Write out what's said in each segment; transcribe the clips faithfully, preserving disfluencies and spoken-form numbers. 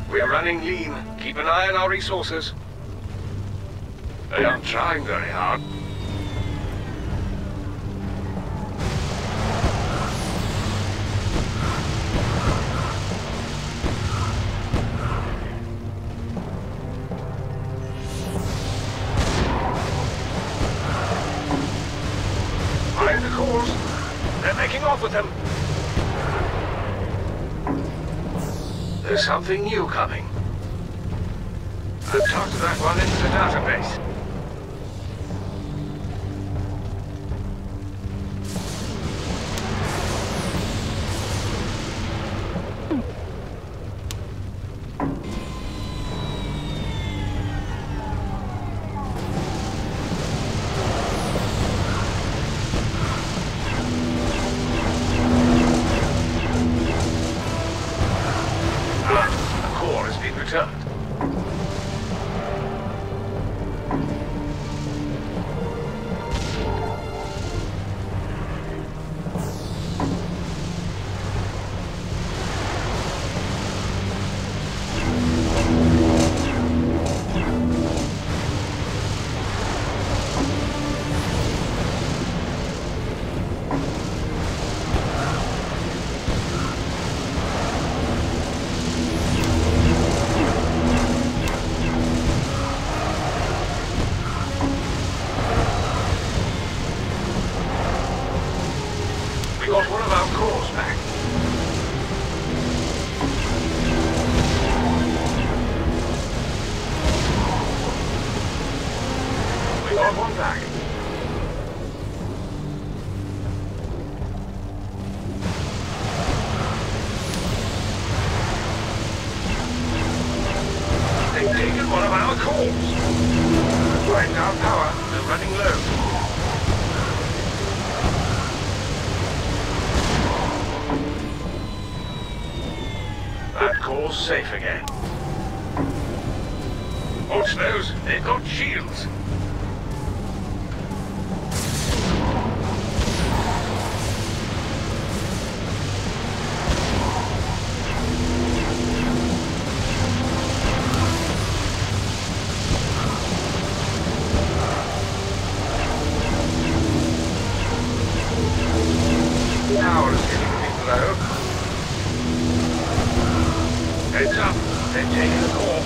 We're running lean. Keep an eye on our resources. They aren't trying very hard. Find the cores. They're making off with them. There's something new coming. I've talked to that one into the database. Returned. Got one of our cores back. We got one back. They've taken one of our cores. Right now, power. They're running low. That core's safe again. Watch those, they've got shields. Power is getting a bit low. Heads up, they're taking the core.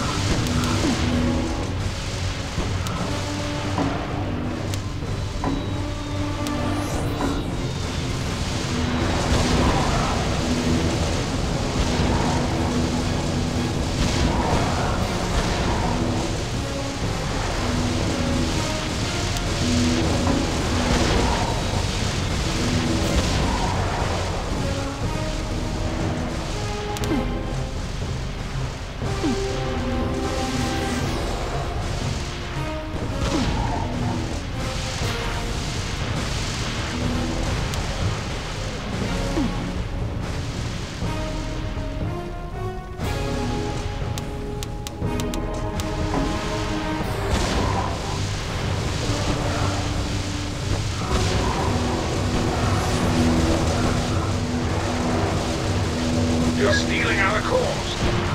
You're stealing our cores.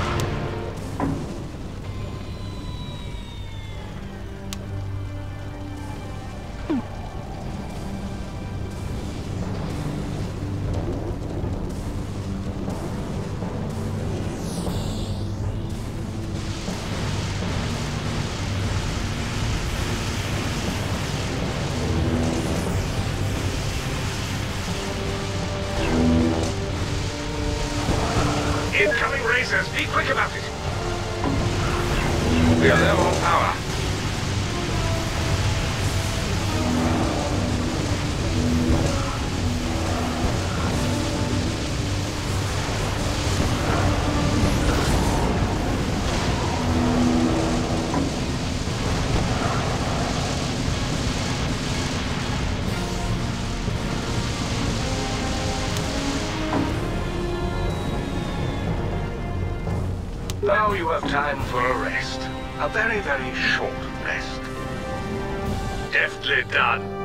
Incoming racers, be quick about it. We are low on power. Now you have time for a rest. A very, very short rest. Deftly done.